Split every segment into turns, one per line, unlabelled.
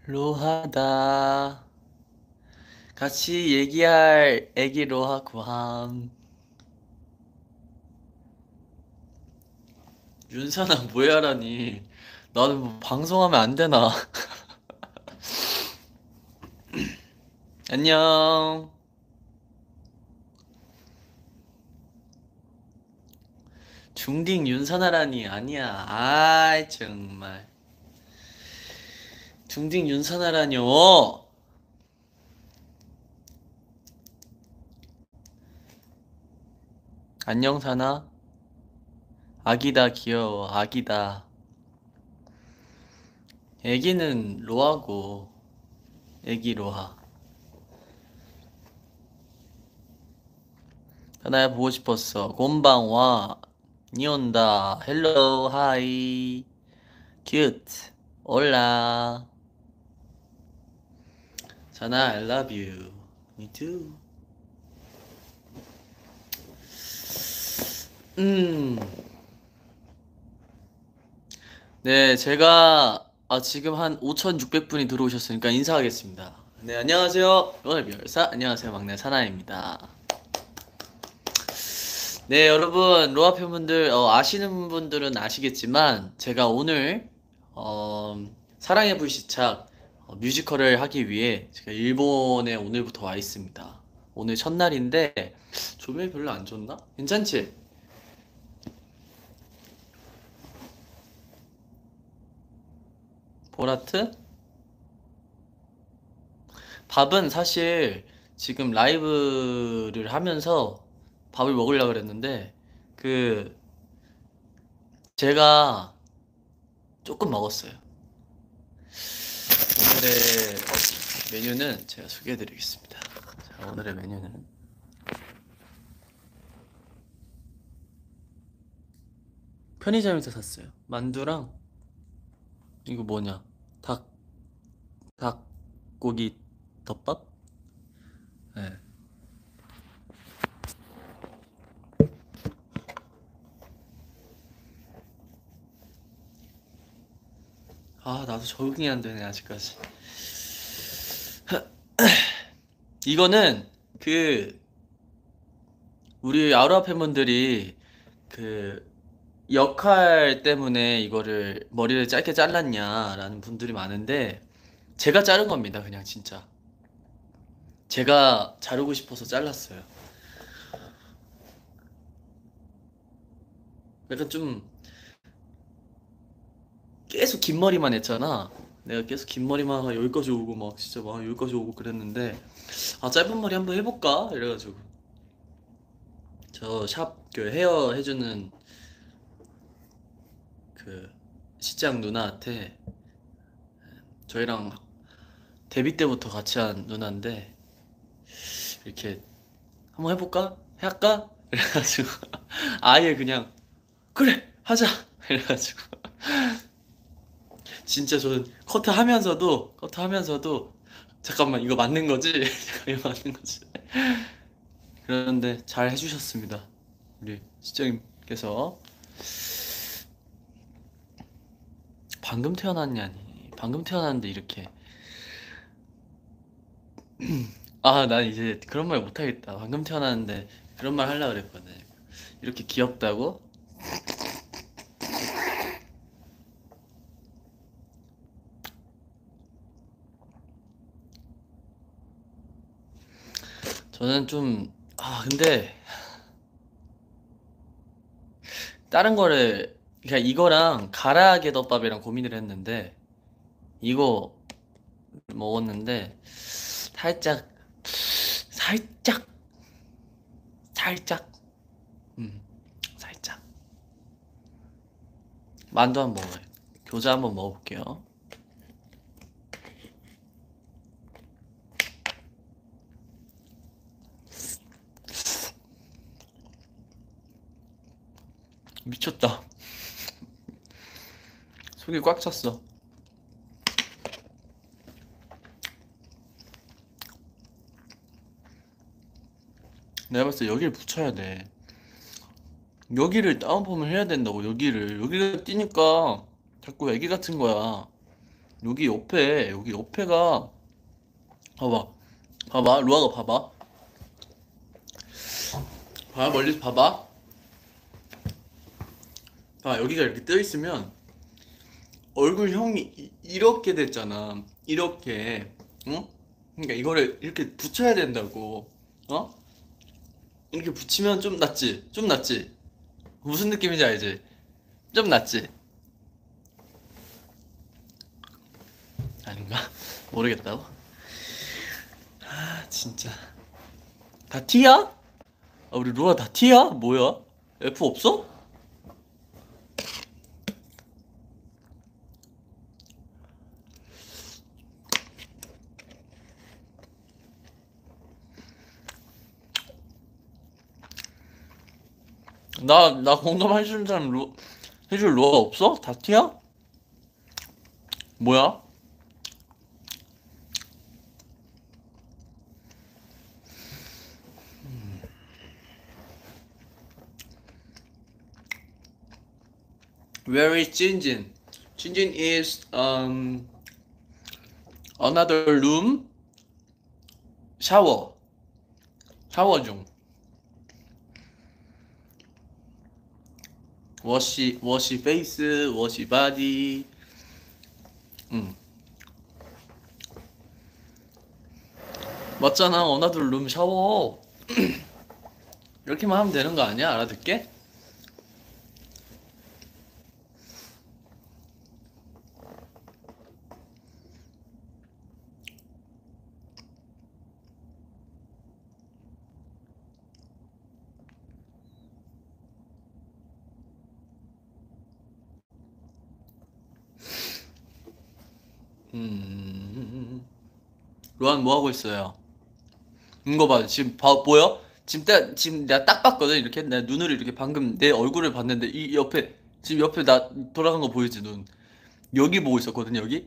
로하다. 같이 얘기할 애기 로하 구함. 윤선아 뭐야라니. 나는 뭐 방송하면 안 되나? 안녕. 중딩 윤선아라니 아니야. 아이 정말. 중딩 윤선아라뇨. 안녕 사나. 아기다 귀여워. 아기다. 애기는 로하고. 애기 로하. 사나야 보고 싶었어. 곤방와. 니온다. 헬로 하이. 큐트. 올라. 사나 I love you. Me too. 음. 네, 제가 지금 한 5,600분이 들어오셨으니까 인사하겠습니다. 네, 안녕하세요. 오늘 별사. 안녕하세요. 막내 사나입니다. 네, 여러분 로아 팬분들 아시는 분들은 아시겠지만 제가 오늘 사랑의 불시착 뮤지컬을 하기 위해 제가 일본에 오늘부터 와 있습니다. 오늘 첫날인데 조명이 별로 안 좋나? 괜찮지? 보라트? 밥은 사실 지금 라이브를 하면서 밥을 먹으려고 그랬는데 그 제가 조금 먹었어요. 오늘의 메뉴는 제가 소개해드리겠습니다. 자, 오늘의 메뉴는 편의점에서 샀어요. 만두랑 이거 뭐냐? 닭 닭고기 덮밥? 네. 아 나도 적응이 안 되네 아직까지. 이거는 그 우리 아로하 팬분들이 그 역할 때문에 이거를 머리를 짧게 잘랐냐라는 분들이 많은데 제가 자른 겁니다. 그냥 진짜 제가 자르고 싶어서 잘랐어요. 약간 좀 계속 긴 머리만 했잖아. 내가 계속 긴 머리만 하다가 여기까지 오고 막 진짜 막 여기까지 오고 그랬는데 짧은 머리 한번 해볼까 이래가지고 저 샵 그 헤어 해주는 그 시장 누나한테 저희랑 데뷔 때부터 같이 한 누나인데 이렇게 한번 해볼까? 할까? 이래가지고 아예 그냥 그래 하자 이래가지고 진짜 저는 커트하면서도 잠깐만 이거 맞는 거지? 이거 맞는 거지? 그런데 잘 해주셨습니다. 우리 시장님께서 방금 태어났냐니 방금 태어났는데 이렇게 난 이제 그런 말 못하겠다. 방금 태어났는데 그런 말 하려고 그랬거든. 이렇게 귀엽다고? 저는 좀 근데 다른 거를 그러니까 이거랑 가라아게 덮밥이랑 고민을 했는데 이거 먹었는데 살짝 살짝 살짝 살짝 만두 한번 먹어요. 교자 한번 먹어볼게요. 미쳤다. 속이 꽉 찼어. 내가 봤을 때 여기를 붙여야 돼. 여기를 다운펌을 해야 된다고. 여기가 뛰니까 자꾸 애기 같은 거야. 여기 옆에가, 봐봐. 봐봐. 루아가 봐봐. 봐봐. 멀리서 봐봐. 봐. 여기가 이렇게 떠 있으면 얼굴형이 이렇게 됐잖아. 이렇게. 응? 그러니까 이거를 이렇게 붙여야 된다고. 어? 이렇게 붙이면 좀 낫지? 좀 낫지? 무슨 느낌인지 알지? 좀 낫지? 아닌가? 모르겠다고? 아, 진짜. 다 T야? 아, 우리 루아 다 T야? 뭐야? F 없어? 나 공감해주는 사람 해줄 루아가 없어? 다 T야? 뭐야? Where is Jinjin? Jinjin is another room 샤워 샤워 중 워시 페이스 워시 바디 응 맞잖아 another room 샤워 이렇게만 하면 되는 거 아니야? 알아듣게? 로안 뭐 하고 있어요? 이거 봐 지금 보여? 지금 내가 딱 봤거든 이렇게 내 눈으로 이렇게 방금 내 얼굴을 봤는데 이 옆에 지금 옆에 나 돌아간 거 보이지 눈 여기 보고 있었거든 여기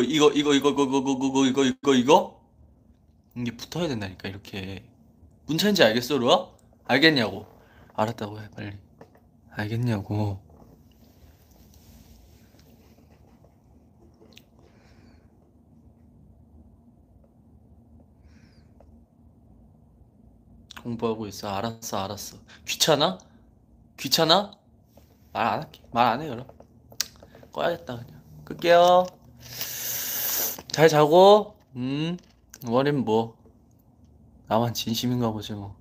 이거 이게 붙어야 된다니까 이렇게 뭔 차인지 알겠어 루아? 알겠냐고 알았다고 해 빨리 알겠냐고 공부하고 있어 알았어 귀찮아? 귀찮아? 말 안 할게 말 안 해 그럼 꺼야겠다 그냥 끌게요 잘 자고 월요일 뭐 나만 진심인가 보지 뭐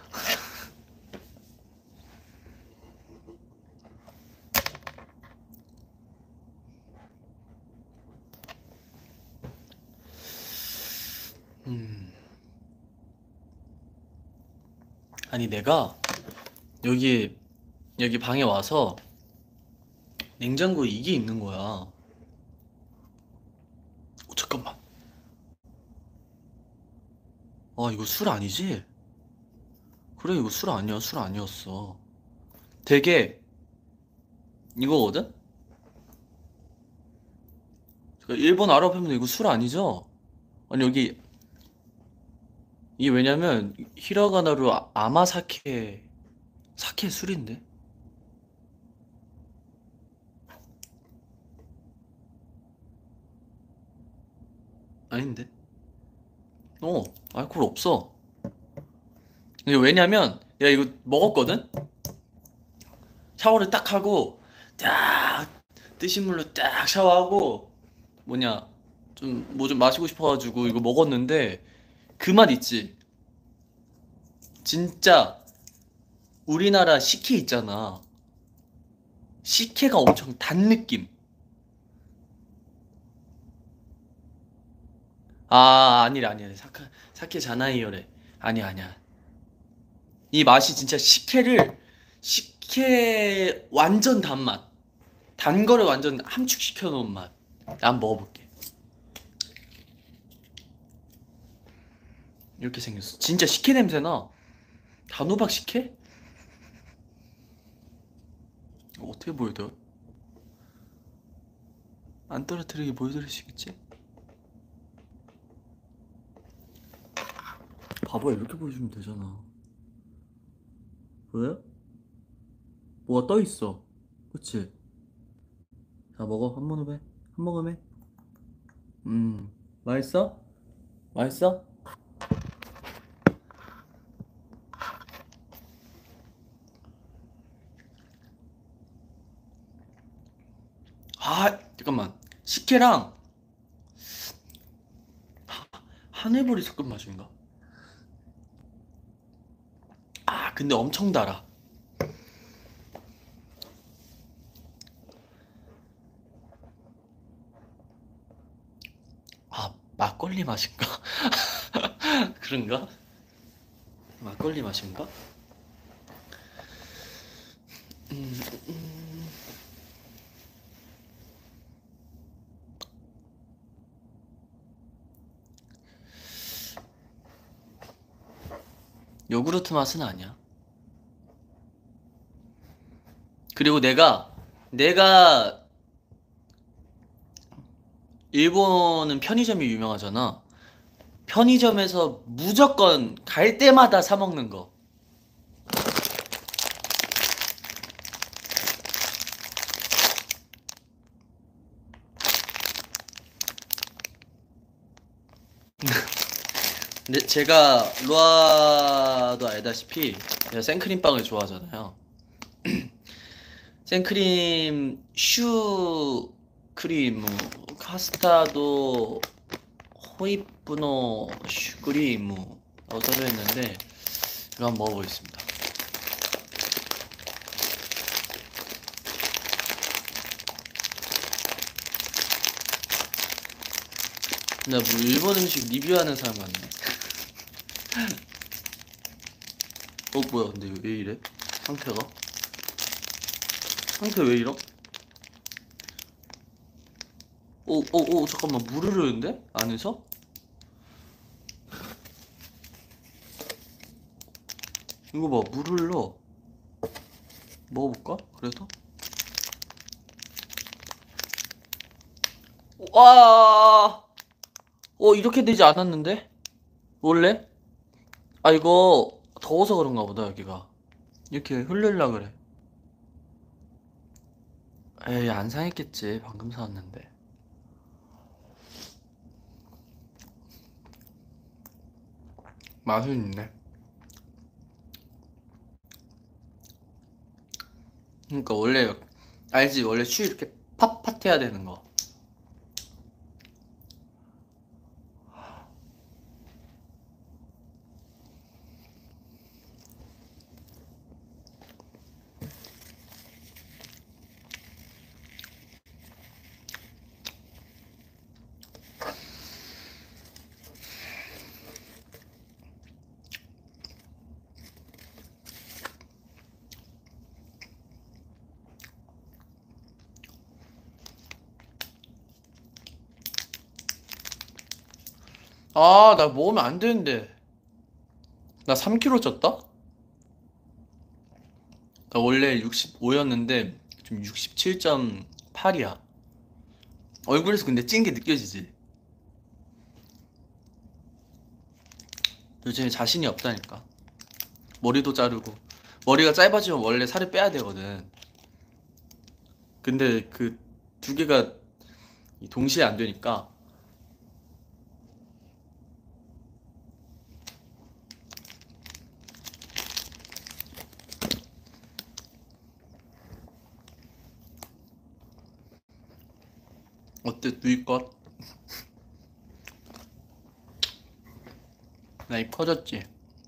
아니 내가 여기 여기 방에 와서 냉장고에 이게 있는 거야 잠깐만 아 이거 술 아니지? 그래 이거 술 아니야 술 아니었어 되게 이거거든? 일본 아랍하면 이거 술 아니죠? 아니 여기 이게 왜냐면 히라가나로 아마사케 사케 술인데? 아닌데? 알코올 없어 이게 왜냐면 내가 이거 먹었거든? 샤워를 딱 하고 딱 뜨신 물로 딱 샤워하고 뭐냐 좀 뭐 좀 마시고 싶어가지고 이거 먹었는데 그 맛 있지? 진짜 우리나라 식혜 있잖아 식혜가 엄청 단 느낌 아 아니래 사케 자나이요래 아니야 이 맛이 진짜 식혜 완전 단맛 단 거를 완전 함축시켜 놓은 맛 난 먹어볼게 이렇게 생겼어 진짜 식혜 냄새나 단호박 식혜? 이거 어떻게 보여줘? 안 떨어뜨리게 보여드릴 수 있겠지? 바보야 이렇게 보여주면 되잖아 왜? 뭐가 떠있어 그치? 자 먹어 한 모금 해 맛있어? 맛있어? 아, 잠깐만. 식혜랑 하늘보리 섞은 맛인가? 아, 근데 엄청 달아. 아, 막걸리 맛인가? 그런가? 막걸리 맛인가? 요구르트 맛은 아니야. 그리고 내가 일본은 편의점이 유명하잖아. 편의점에서 무조건 갈 때마다 사 먹는 거. 근데 제가 루아도 알다시피 제가 생크림빵을 좋아하잖아요. 생크림 슈크림 카스타도 호이쁘노 슈크림이라고 써져 있는데 이거 한번 먹어보겠습니다. 나 뭐 일본 음식 리뷰하는 사람 같네. 뭐야, 근데 왜 이래? 상태 왜 이러? 잠깐만, 물 흐르는데? 안에서? 이거 봐, 물 흘러. 먹어볼까? 그래도? 와, 이렇게 되지 않았는데? 원래? 아, 이거 더워서 그런가 보다, 여기가. 이렇게 흘릴라 그래. 에이, 안 상했겠지. 방금 사왔는데. 맛은 있네. 그러니까 원래, 알지? 원래 슈 이렇게 팟팟 해야 되는 거. 아, 나 먹으면 안 되는데. 나 3kg 쪘다? 나 원래 65였는데 지금 67.8이야. 얼굴에서 근데 찐 게 느껴지지? 요즘에 자신이 없다니까. 머리도 자르고. 머리가 짧아지면 원래 살을 빼야 되거든. 근데 그 두 개가 동시에 안 되니까. 어때, 누이 것? 나 입 커졌지?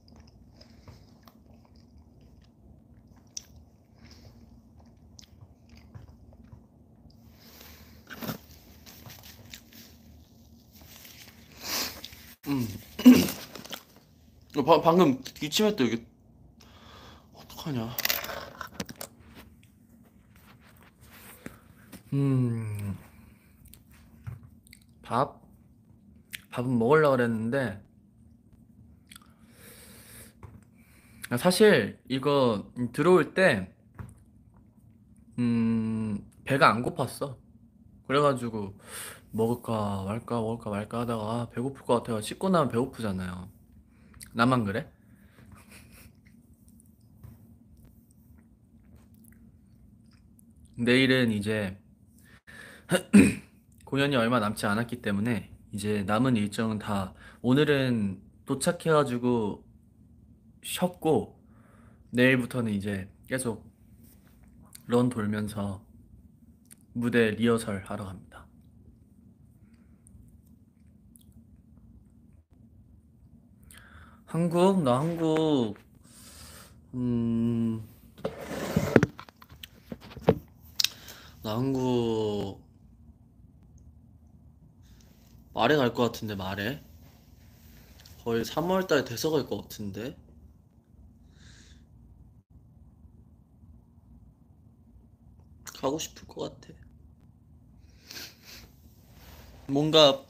음. 방금 기침했다, 이게. 어떡하냐. 음. 밥? 밥은 먹으려고 그랬는데, 사실 이거 들어올 때, 배가 안 고팠어. 그래가지고, 먹을까 말까 하다가, 배고플 것 같아가 씻고 나면 배고프잖아요. 나만 그래? 내일은 이제 공연이 얼마 남지 않았기 때문에 이제 남은 일정은 다 오늘은 도착해가지고 쉬었고 내일부터는 이제 계속 런 돌면서 무대 리허설 하러 갑니다. 한국? 나 한국 음... 나 한국 말에 갈 것 같은데 말에 거의 3월 달 돼서 갈 것 같은데 가고 싶을 것 같아. 뭔가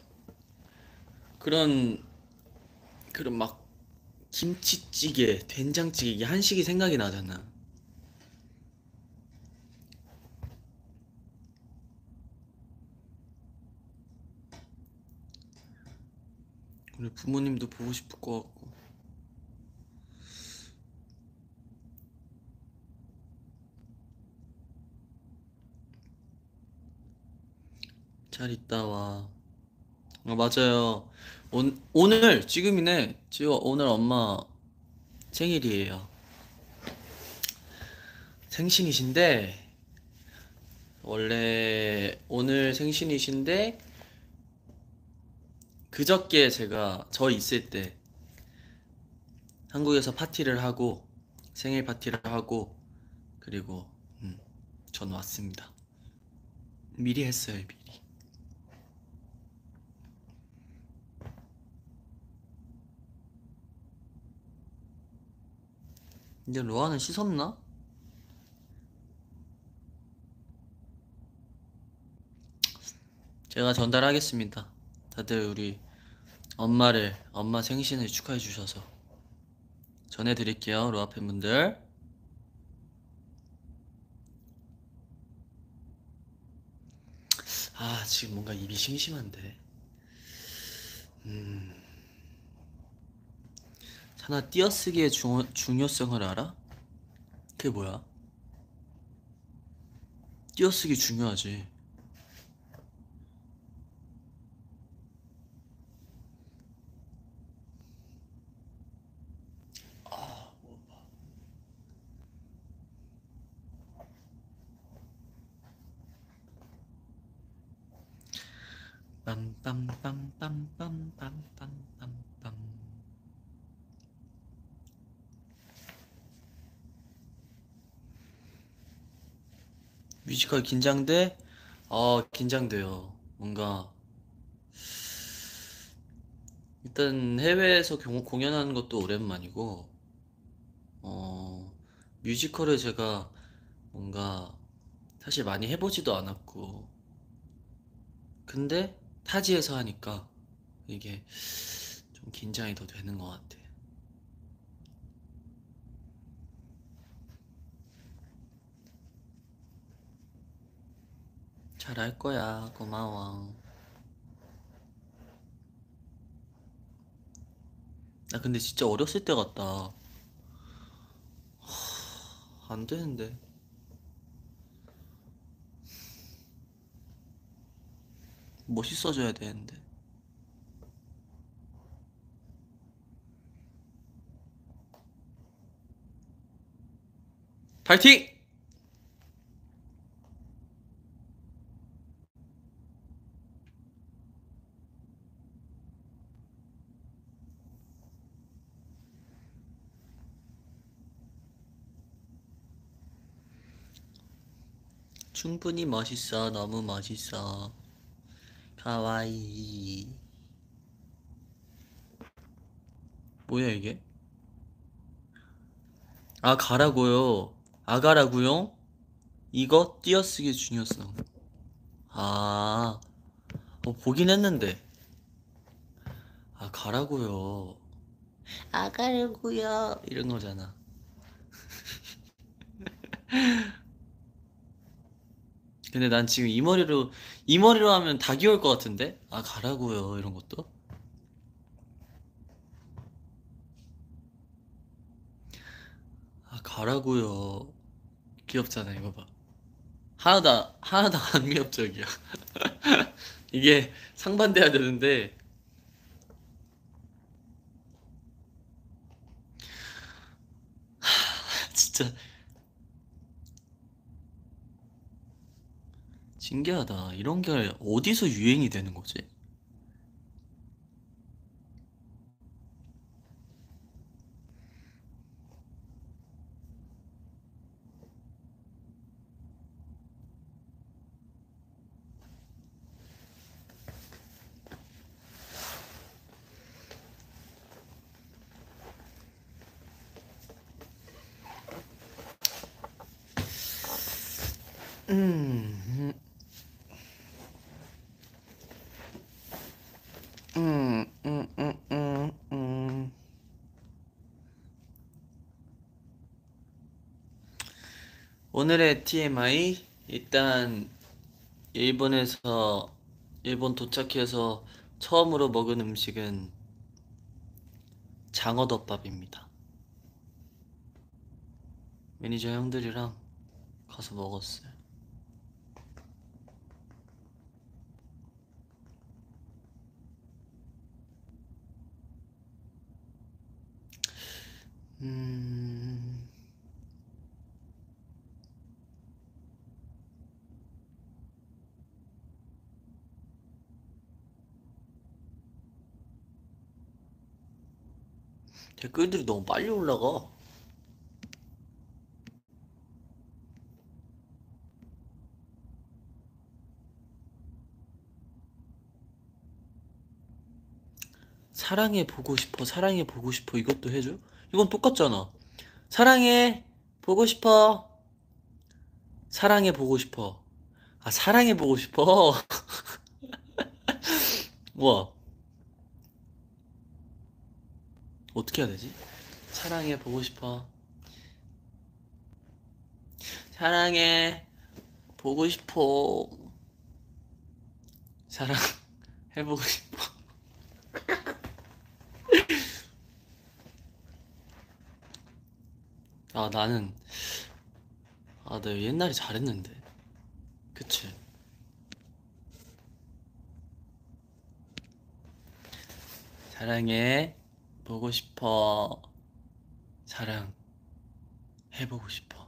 그런 그런 막 김치찌개, 된장찌개 이게 한식이 생각이 나잖아. 우리 부모님도 보고 싶을 것 같고. 잘 있다 와. 맞아요. 오늘 지금이네. 지금 오늘 엄마 생일이에요. 생신이신데 원래 오늘 생신이신데 그저께 제가 저 있을 때 한국에서 파티를 하고 생일 파티를 하고 그리고 전 왔습니다. 미리 했어요, 미리. 이제 로아는 씻었나? 제가 전달하겠습니다. 다들 우리 엄마 생신을 축하해 주셔서 전해드릴게요, 로아 팬분들. 아, 지금 뭔가 입이 심심한데. 사나 띄어쓰기의 중요성을 알아? 그게 뭐야? 띄어쓰기 중요하지. 빰빰빰빰빰빰빰빰빰. 뮤지컬 긴장돼? 긴장돼요. 뭔가 일단 해외에서 공연하는 것도 오랜만이고 뮤지컬을 제가 뭔가 사실 많이 해보지도 않았고 근데 타지에서 하니까 이게 좀 긴장이 더 되는 것 같아. 잘할 거야. 고마워. 나 근데 진짜 어렸을 때 같다. 안 되는데. 멋있어져야 되는데. 파이팅! 충분히 멋있어. 너무 멋있어. 가와이. 뭐야 이게? 아 가라고요. 아가라고요? 이거 띄어쓰기 중요성. 아, 보긴 했는데. 아 가라고요. 아가라고요. 이런 거잖아. 근데 난 지금 이 머리로 하면 다 귀여울 것 같은데? 아 가라고요. 이런 것도. 아 가라고요. 귀엽잖아 이거 봐. 하나도 안 위협적이야. 이게 상반돼야 되는데 진짜 신기하다. 이런 게 어디서 유행이 되는 거지? 음, 음, 음, 음, 음, 음. 오늘의 TMI 일단 일본에서 일본 도착해서 처음으로 먹은 음식은 장어덮밥입니다. 매니저 형들이랑 가서 먹었어요. 음, 댓글들이 너무 빨리 올라가. 사랑해 보고 싶어, 사랑해 보고 싶어 이것도 해줘? 이건 똑같잖아. 사랑해 보고 싶어, 사랑해 보고 싶어. 아, 사랑해 보고 싶어. 우와, 어떻게 해야 되지? 사랑해 보고 싶어, 사랑해 보고 싶어, 사랑 해보고 싶어. 아, 나는, 아, 내가 옛날에 잘했는데. 그치? 사랑해 보고 싶어, 사랑 해보고 싶어.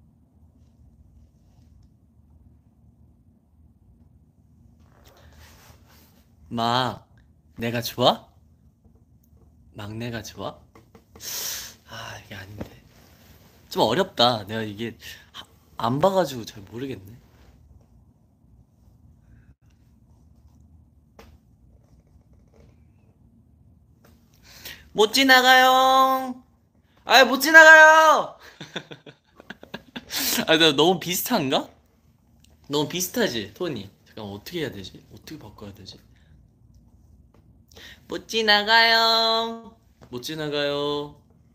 막, 내가 좋아? 막내가 좋아? 아, 이게 아닌데. 좀 어렵다. 내가 이게 안 봐가지고 잘 모르겠네. 못 지나가요. 아, 못 지나가요. 아, 나 너무 비슷한가? 너무 비슷하지, 톤이. 잠깐 어떻게 해야 되지? 어떻게 바꿔야 되지? 못 지나가요. 못 지나가요.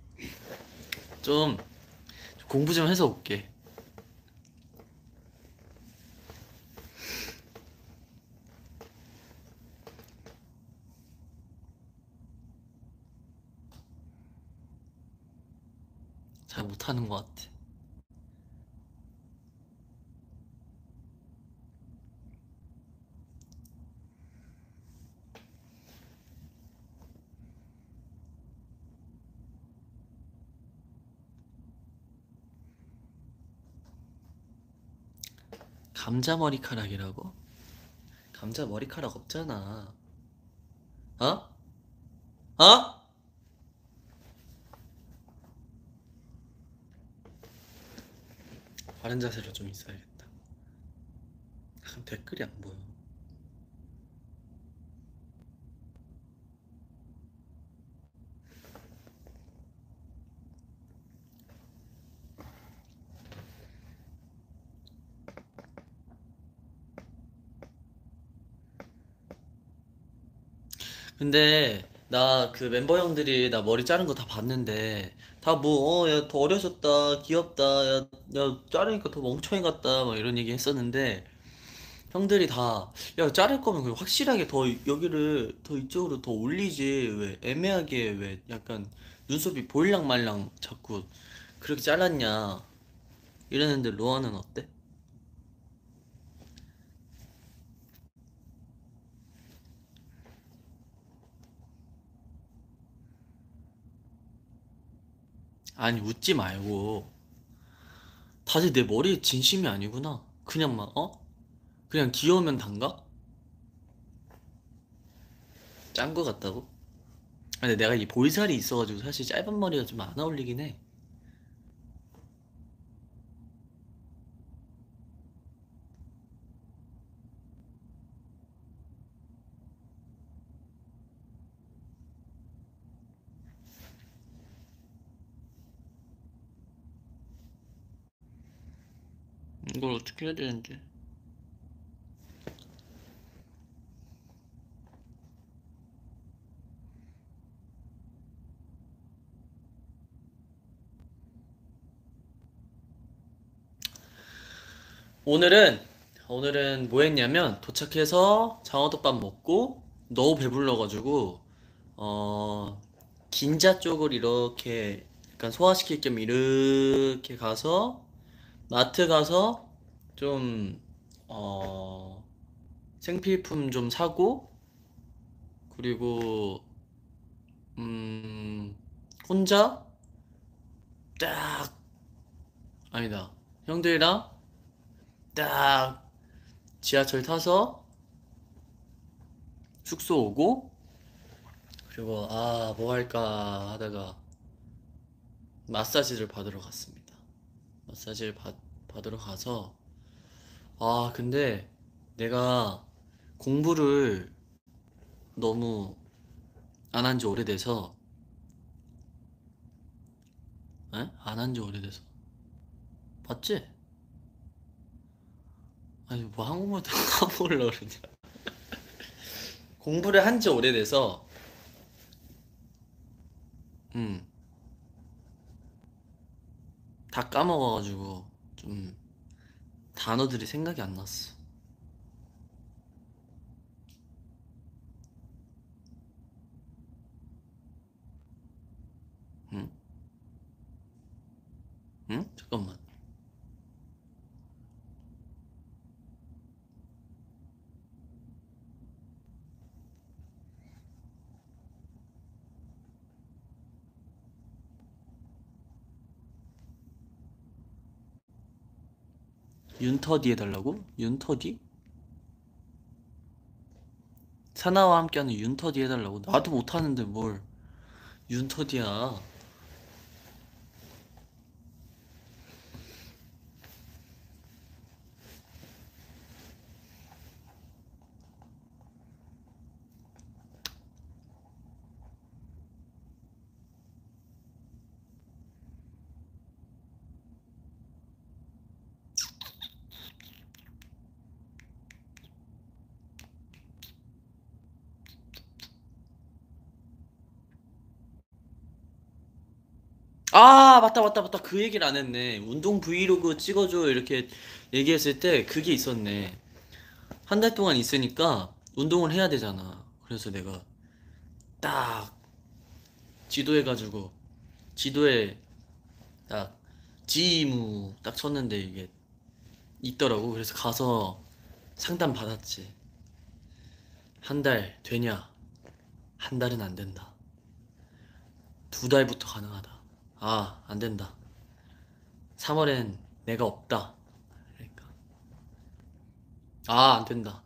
좀 공부 좀 해서 올게. 잘 못하는 것 같아. 감자 머리카락이라고? 감자 머리카락 없잖아. 어? 어? 바른 자세로 좀 있어야겠다. 그럼 댓글이 안 보여. 근데 나 그 멤버 형들이 나 머리 자른 거 다 봤는데 다 뭐 야 더 어려졌다 귀엽다 야 자르니까 더 멍청이 같다 막 이런 얘기 했었는데 형들이 다 야 자를 거면 그냥 확실하게 더 여기를 더 이쪽으로 더 올리지 왜 애매하게 왜 약간 눈썹이 보일랑 말랑 자꾸 그렇게 잘랐냐 이러는데 로아는 어때? 아니, 웃지 말고. 다들 내 머리에 진심이 아니구나. 그냥 막, 그냥 귀여우면 단가? 짠 거 같다고? 근데 내가 이 볼살이 있어가지고 사실 짧은 머리가 좀 안 어울리긴 해. 이걸 어떻게 해야 되는지. 오늘은 오늘은 뭐 했냐면 도착해서 장어덮밥 먹고 너무 배불러가지고 어 긴자 쪽을 이렇게 약간 소화시킬 겸 이렇게 가서 마트 가서 좀 생필품 좀 사고 그리고 혼자 딱 아니다 형들이랑 딱 지하철 타서 숙소 오고 그리고 뭐 할까 하다가 마사지를 받으러 갔습니다. 마사지를 받으러 가서 근데 내가 공부를 너무 안 한 지 오래돼서 안 한 지 오래돼서 맞지? 아니 뭐 한국말도 까먹으려고 그러냐. 공부를 한 지 오래돼서 음, 다 까먹어가지고 좀 단어들이 생각이 안 났어. 응? 응? 잠깐만. 윤터디 해달라고? 윤터디? 사나와 함께하는 윤터디 해달라고? 나도 못하는데 뭘 윤터디야. 맞다, 맞다, 맞다. 그 얘기를 안 했네. 운동 브이로그 찍어줘. 이렇게 얘기했을 때 그게 있었네. 한 달 동안 있으니까 운동을 해야 되잖아. 그래서 내가 딱 지도해가지고, 지도에 딱 지무 딱 쳤는데 이게 있더라고. 그래서 가서 상담 받았지. 한 달 되냐? 한 달은 안 된다. 두 달부터 가능하다. 안 된다. 3월엔 내가 없다. 그러니까. 안 된다.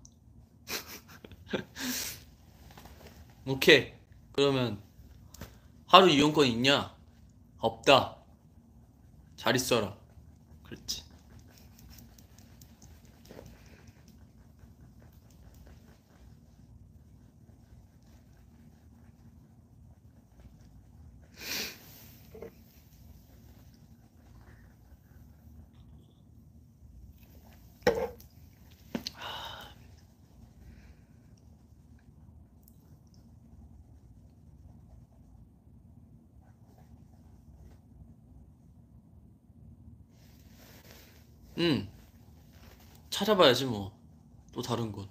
오케이. 그러면 하루 이용권 있냐? 없다. 잘 있어라. 그랬지. 응. 찾아봐야지 뭐. 또 다른 곳.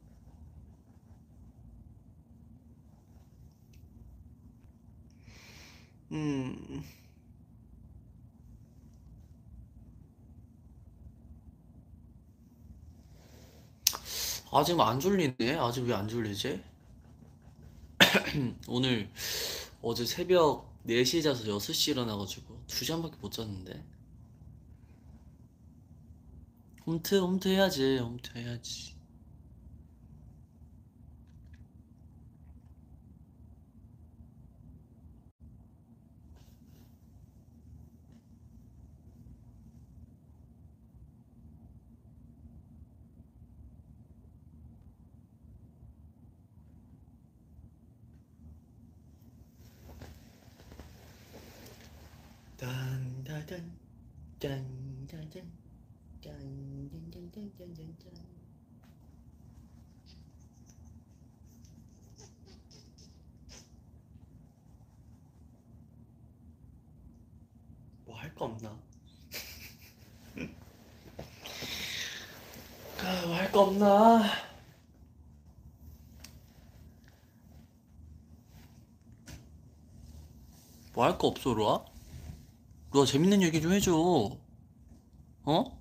음. 아직 안 졸리네. 아직 왜 안 졸리지? 오늘 어제 새벽 4시에 자서 6시에 일어나가지고 2시간밖에 못 잤는데. 홈트 해야지. 홈트 해야지. 딴따단 짠짜잔 짠짠짠짠짠짠. 뭐 할 거 없나? 뭐 할 거 없나? 뭐 할 거 없어, 루아? 루아 재밌는 얘기 좀 해줘. 어?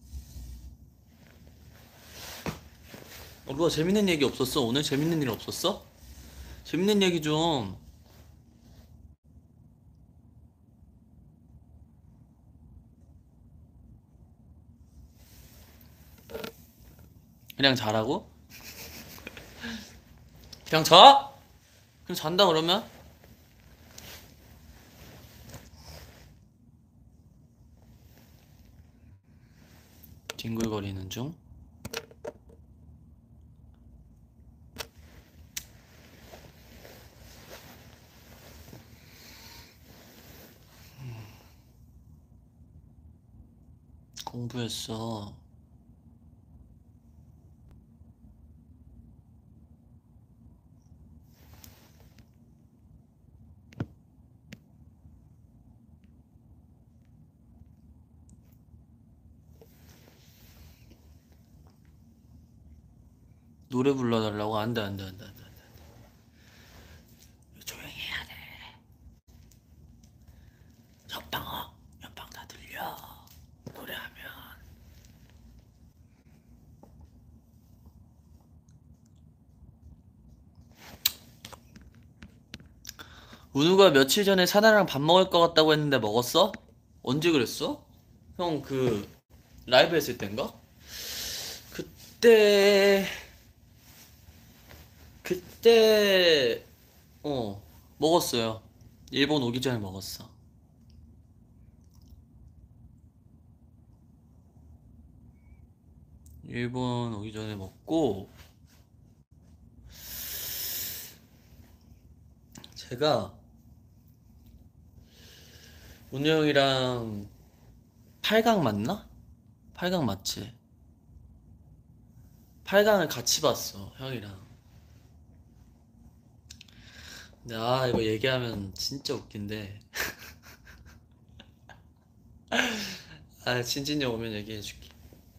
루아 재밌는 얘기 없었어? 오늘 재밌는 일 없었어? 재밌는 얘기 좀. 그냥 자라고? 그냥 자? 그냥 잔다 그러면? 뒹굴거리는 중. 공부했어. 노래 불러달라고? 안돼 안돼 안돼 안돼. 조용히 해야 돼. 옆방 다 들려. 노래하면. 은우가 며칠 전에 사나랑 밥 먹을 것 같다고 했는데 먹었어? 언제 그랬어? 형 그 라이브 했을 땐가? 그때 그때 먹었어요. 일본 오기 전에 먹었어. 일본 오기 전에 먹고 제가 은우 형이랑 8강 맞나? 8강 맞지? 8강을 같이 봤어 형이랑. 근데 이거 얘기하면 진짜 웃긴데 진진이 형 오면 얘기해줄게.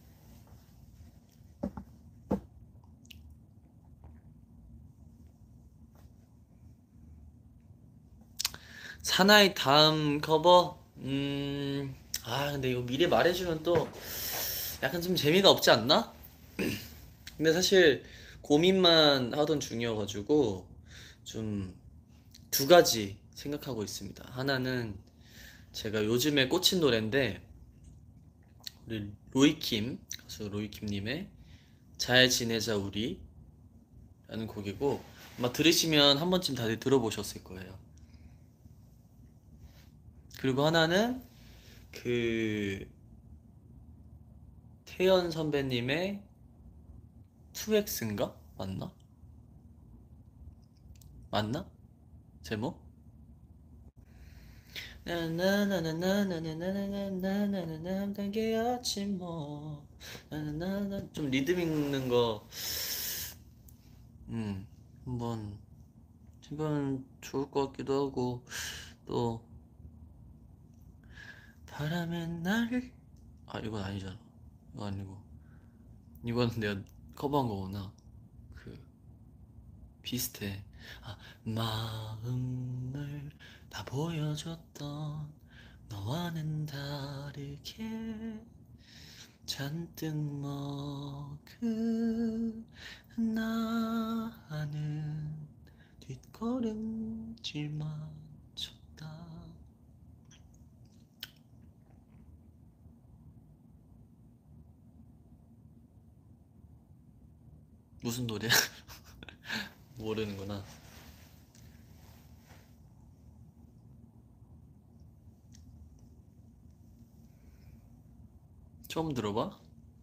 사나이 다음 커버? 근데 이거 미리 말해주면 또 약간 좀 재미가 없지 않나? 근데 사실 고민만 하던 중이어가지고 좀 2가지 생각하고 있습니다. 하나는 제가 요즘에 꽂힌 노래인데 우리 로이킴 가수 로이킴님의 잘 지내자 우리 라는 곡이고 아마 들으시면 한 번쯤 다들 들어보셨을 거예요. 그리고 하나는 그 태연 선배님의 2X인가? 맞나? 맞나? 제목? 나나나나나나나나나나나나나나나 단계였지 뭐 나나나나 좀 리듬 있는 거 한번 생각하면 좋을 것 같기도 하고 또 바람엔 나를 이건 아니잖아. 이거 아니고 이거는 내가 커버한 거구나. 그 비슷해. 마음을 다 보여줬던 너와는 다르게 잔뜩 먹은 나는 뒷걸음질만 쳤다. 무슨 노래야? 모르는구나. 처음 들어봐?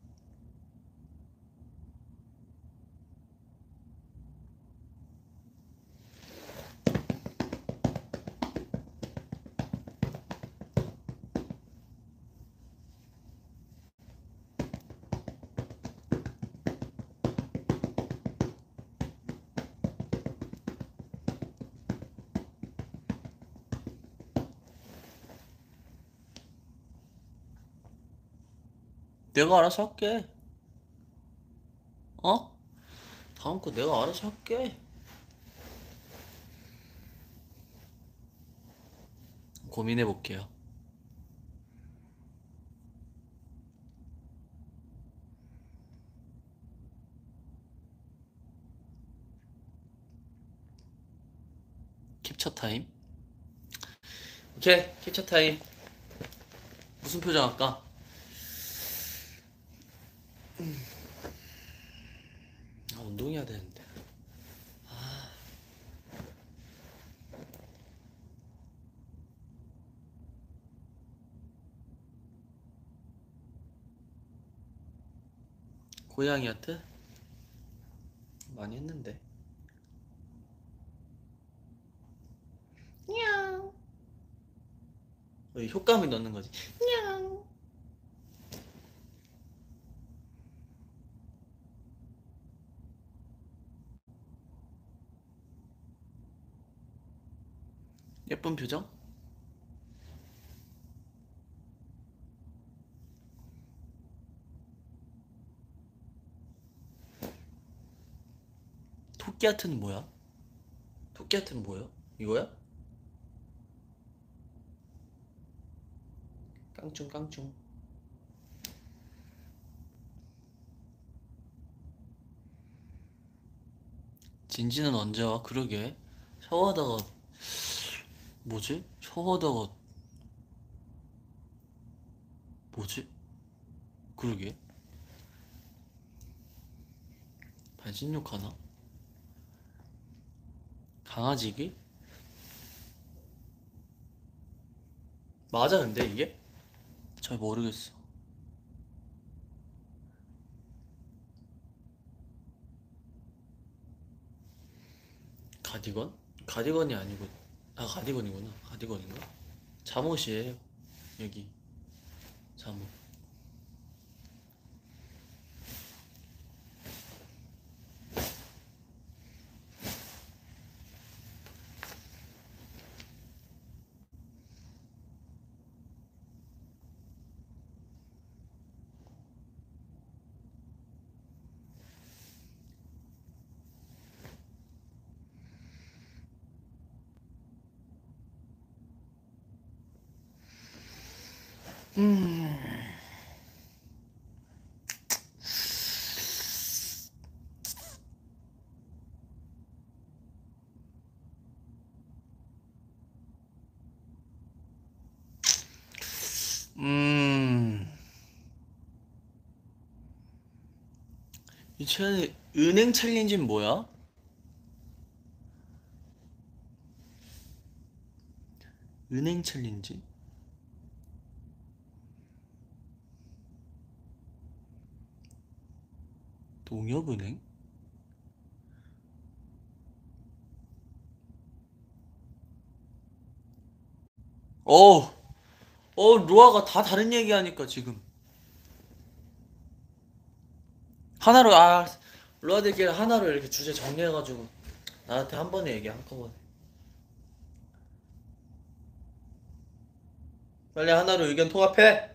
내가 알아서 할게. 어? 다음 거 내가 알아서 할게. 고민해 볼게요. 캡처 타임. 오케이, 캡처 타임. 무슨 표정 할까? 운동해야 되는데. 고양이 아트? 많이 했는데. 냥. 효과음을 넣는 거지. 냥. 예쁜 표정? 토끼 아트는 뭐야? 토끼 아트는 뭐야? 이거야? 깡충 깡충. 진지는 언제 와? 그러게. 샤워하다가 뭐지? 샤워하다가 뭐지? 그러게. 반신욕 하나? 강아지기? 맞아 근데 이게? 잘 모르겠어. 가디건? 가디건이 아니고 가디건이구나. 가디건인가? 잠옷이에요. 여기 잠옷. 음. 음. 이 최근에 은행 챌린지는 뭐야? 은행 챌린지? 농협은행? 어, 루아가 다 다른 얘기 하니까 지금. 하나로, 루아들끼리 하나로 이렇게 주제 정리해가지고 나한테 한 번에 얘기해, 한꺼번에. 빨리 하나로 의견 통합해!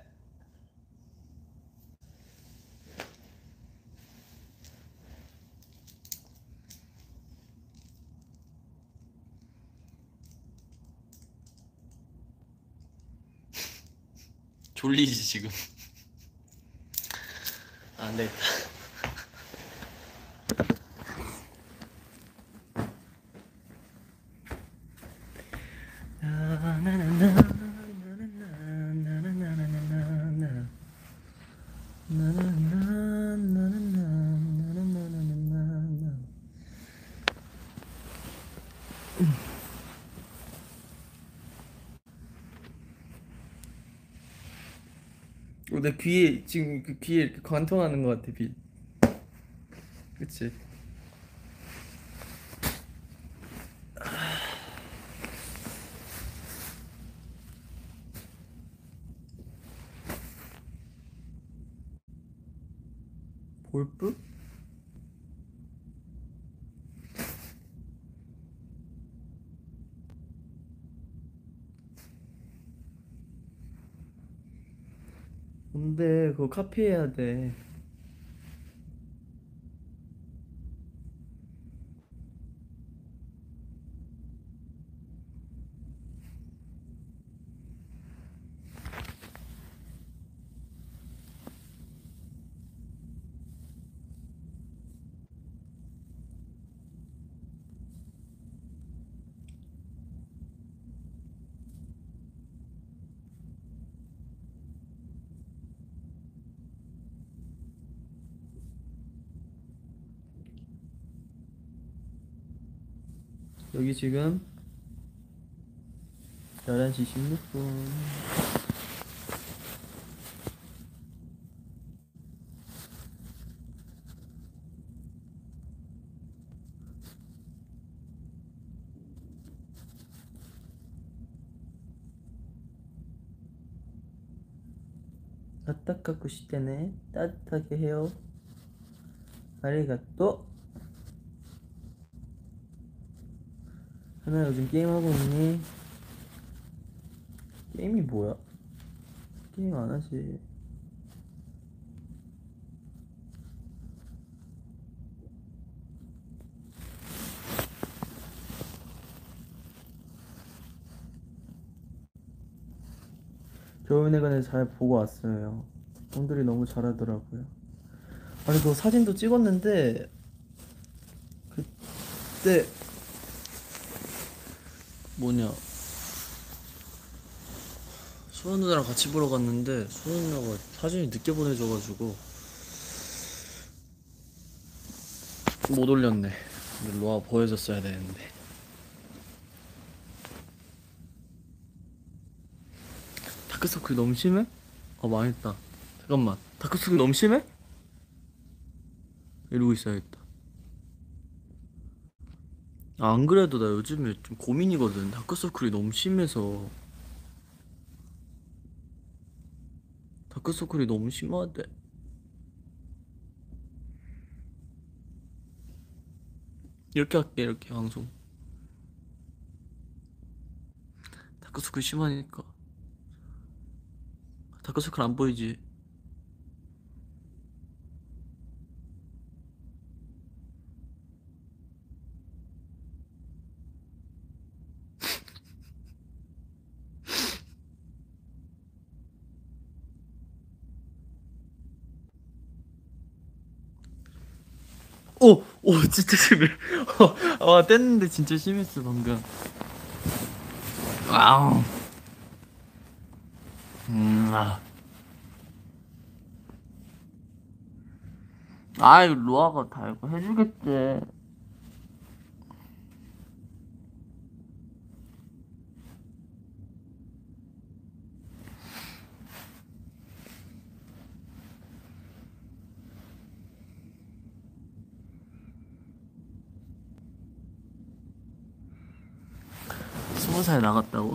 졸리지, 지금. 안 되겠다.
내 귀에 지금 그 귀에 이렇게 관통하는 것 같아 빛. 그치? 볼프? 근데 그거 카피해야 돼. 여기 지금 11시 16분. 아따까쿠 시테네. 따뜻하게 해요. 아리가또. 하나 요즘 게임하고 있니? 게임이 뭐야? 게임 안 하지. 겨울내관에 잘 보고 왔어요. 형들이 너무 잘하더라고요. 아니 그 사진도 찍었는데 그때 뭐냐 수아 누나랑 같이 보러 갔는데 수아 누나가 사진이 늦게 보내줘가지고 못 올렸네. 근데 로아 보여줬어야 되는데. 다크서클 너무 심해? 망했다. 잠깐만, 다크서클 너무 심해? 이러고 있어야겠다. 안 그래도 나 요즘에 좀 고민이거든. 다크서클이 너무 심해서. 다크서클이 너무 심하대. 이렇게 할게, 이렇게 방송. 다크서클 심하니까. 다크서클 안 보이지? 오, 진짜 심해. 뗐는데 진짜 심했어, 방금. 와우. 아. 아이, 로아가 다 이거 해주겠지. 스무 살 나갔다고?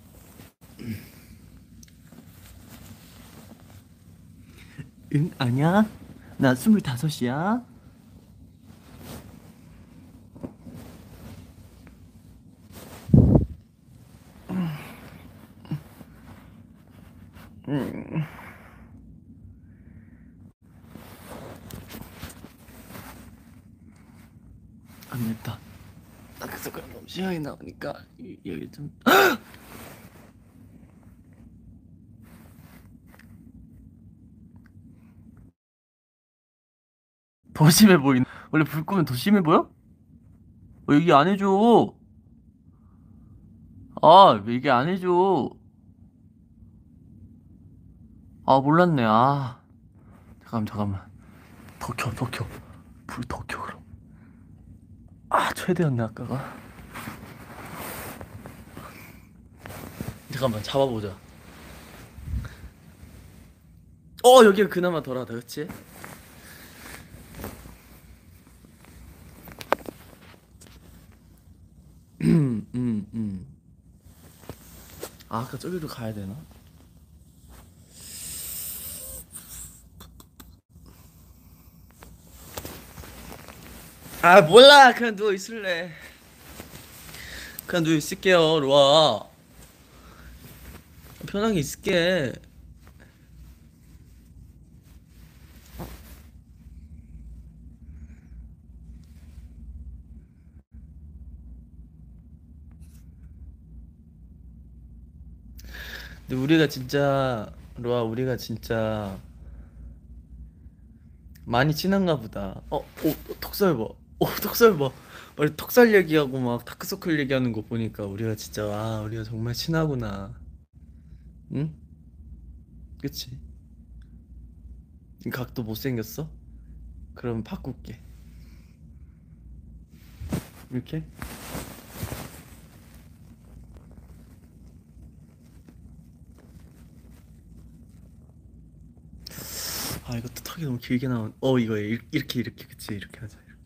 응, 아니야. 나 25이야. 안 됐다. 나 그래서 그럼 너무 시간이 나오니까 여기 좀. 더 심해 보이네. 원래 불 끄면 더 심해 보여? 얘기 안 해줘. 왜 얘기 안 해줘. 몰랐네. 잠깐만. 더 켜, 더 켜. 불 더 켜, 그럼. 최대였네, 아까가. 잠깐만, 잡아보자. 여기가 그나마 덜하다, 그치? 아까 저기로 가야 되나? 아 몰라, 그냥 누워 있을래. 그냥 누워 있을게요, 로아. 편하게 있을게. 근데 우리가 진짜 로아, 우리가 진짜 많이 친한가 보다. 턱살 봐. 턱살 봐. 우리 턱살 얘기하고 막 다크서클 얘기하는 거 보니까 우리가 진짜, 우리가 정말 친하구나. 응? 그치? 이 각도 못생겼어? 그러면 바꿀게. 이렇게? 이것도 턱이 너무 길게 나온. 이거 이렇게 그치, 이렇게 하자, 이렇게.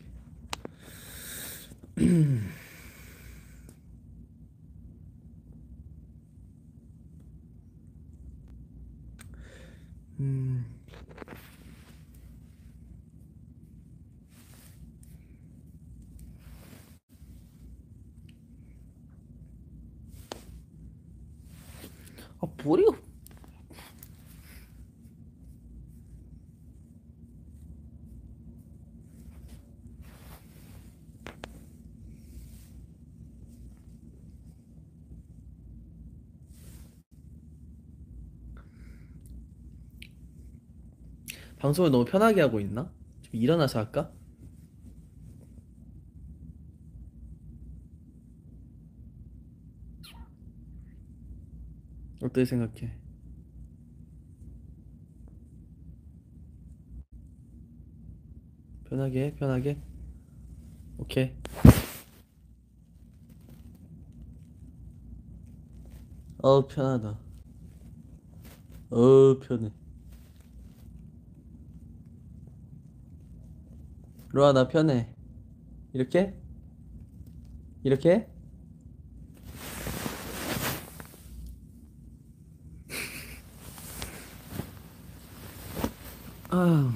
음. 머리가. 방송을 너무 편하게 하고 있나? 좀 일어나서 할까? 어떻게 생각해? 편하게 해, 편하게. 오케이. 편하다. 편해. 로아, 나 편해. 이렇게? 이렇게? 아.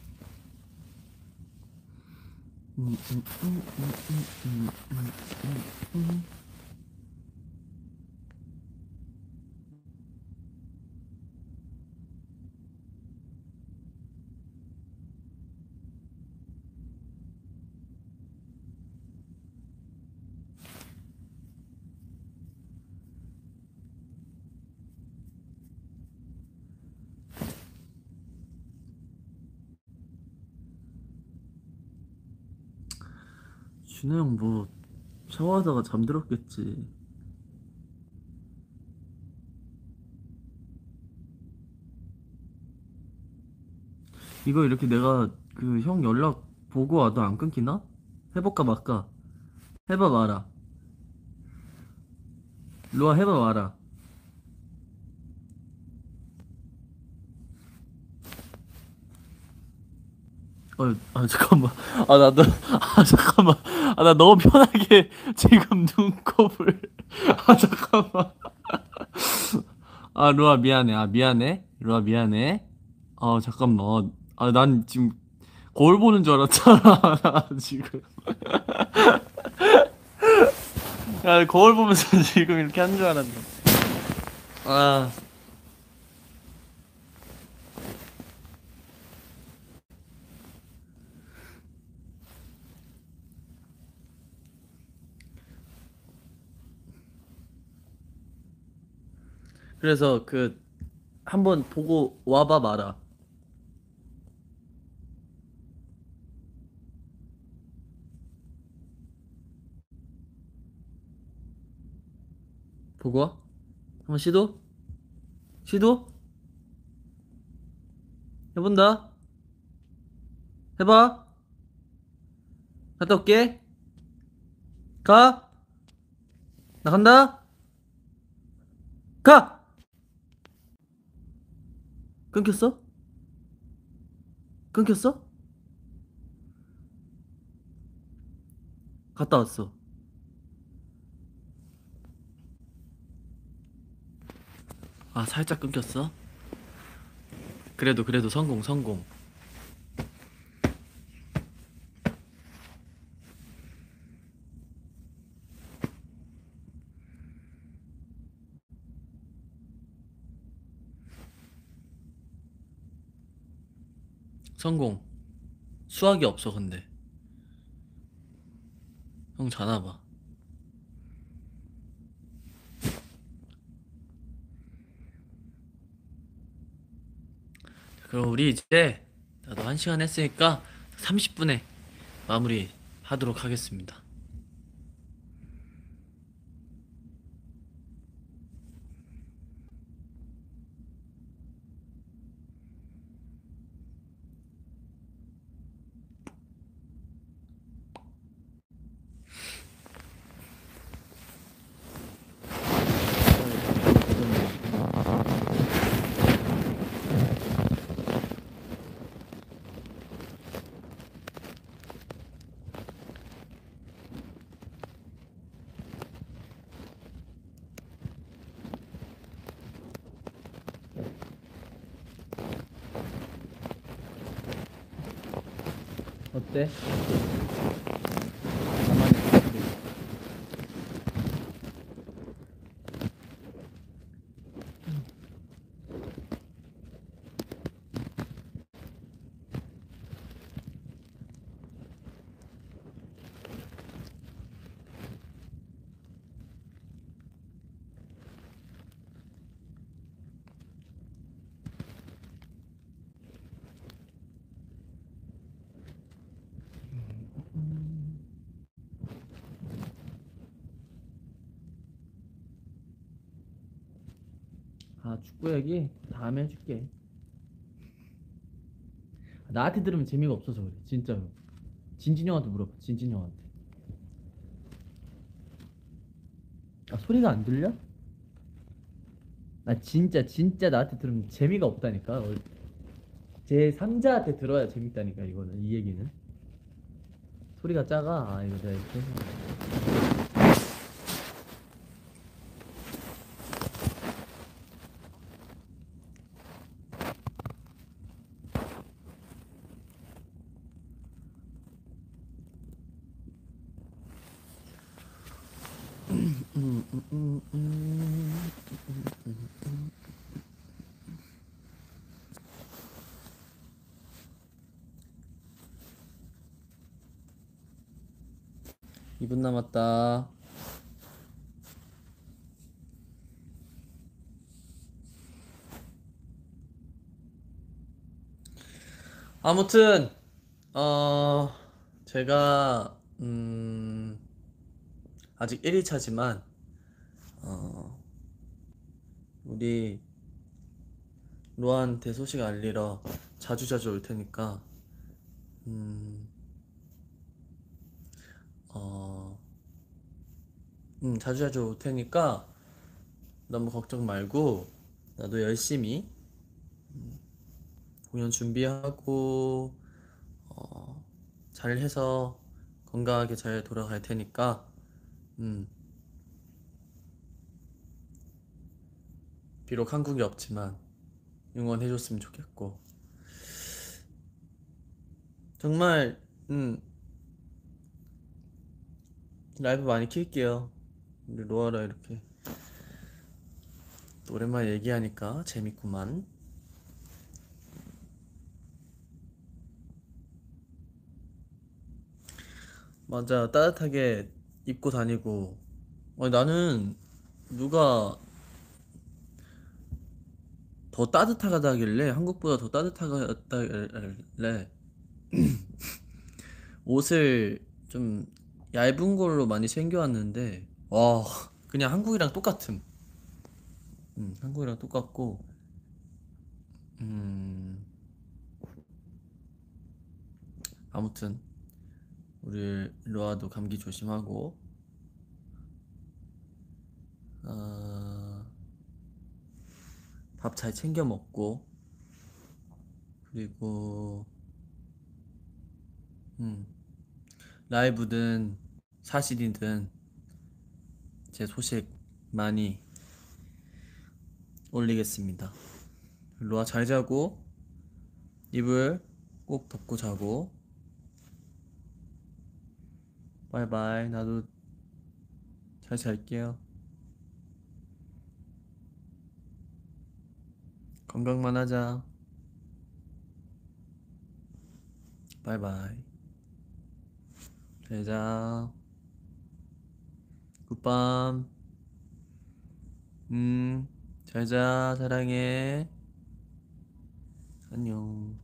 준호 형 뭐 샤워하다가 잠들었겠지. 이거 이렇게 내가 그 형 연락 보고 와도 안 끊기나? 해볼까 말까? 해봐 마라. 로아, 해봐 마라. 잠깐만. 나도, 잠깐만. 나 너무 편하게 지금 눈곱을. 잠깐만. 로아 미안해. 미안해. 로아 미안해. 잠깐만. 난 지금 거울 보는 줄 알았잖아. 나 지금. 야, 거울 보면서 지금 이렇게 한 줄 알았네. 아, 그래서 한번 보고 와봐 마라. 보고 와? 한번 시도? 시도? 해본다? 해봐. 갔다 올게. 가. 나 간다. 가. 끊겼어? 끊겼어? 갔다 왔어. 아, 살짝 끊겼어? 그래도 성공, 성공. 성공. 수학이 없어, 근데. 형 자나 봐. 그럼 우리 이제 나도 1시간 했으니까 30분에 마무리 하도록 하겠습니다. 어때? 가만히 있어. 아, 축구 얘기 다음에 해줄게. 나한테 들으면 재미가 없어서 그래, 진짜로. 진진이 형한테 물어봐, 진진이 형한테. 아, 소리가 안 들려? 나 진짜 나한테 들으면 재미가 없다니까. 제 3자한테 들어야 재밌다니까, 이거는, 이 얘기는. 소리가 작아. 아, 이거 내가 이렇게 해서. 음. 2분 남았다. 아무튼 어 제가 아직 1일차지만 어 우리 로아한테 소식 알리러 자주자주 올 테니까 음, 어, 자주자주 올 테니까 너무 걱정 말고 나도 열심히 공연 준비하고 잘해서 건강하게 잘 돌아갈 테니까 음, 비록 한국이 없지만 응원해줬으면 좋겠고 정말 라이브 많이 킬게요. 우리 로아라 이렇게 또 오랜만에 얘기하니까 재밌구만. 맞아, 따뜻하게 입고 다니고. 아니, 나는 누가 더 따뜻하다길래 한국보다 더 따뜻하다길래 옷을 좀 얇은 걸로 많이 챙겨왔는데 와 그냥 한국이랑 똑같음. 한국이랑 똑같고 음 아무튼 우리 로아도 감기 조심하고 어, 밥 잘 챙겨 먹고 그리고 음. 라이브든 사실이든 제 소식 많이 올리겠습니다. 일로와, 잘 자고 이불 꼭 덮고 자고. 바이바이. 나도 잘 잘게요. 건강만 하자. 바이바이. 잘 자. 굿밤. 잘 자. 사랑해. 안녕.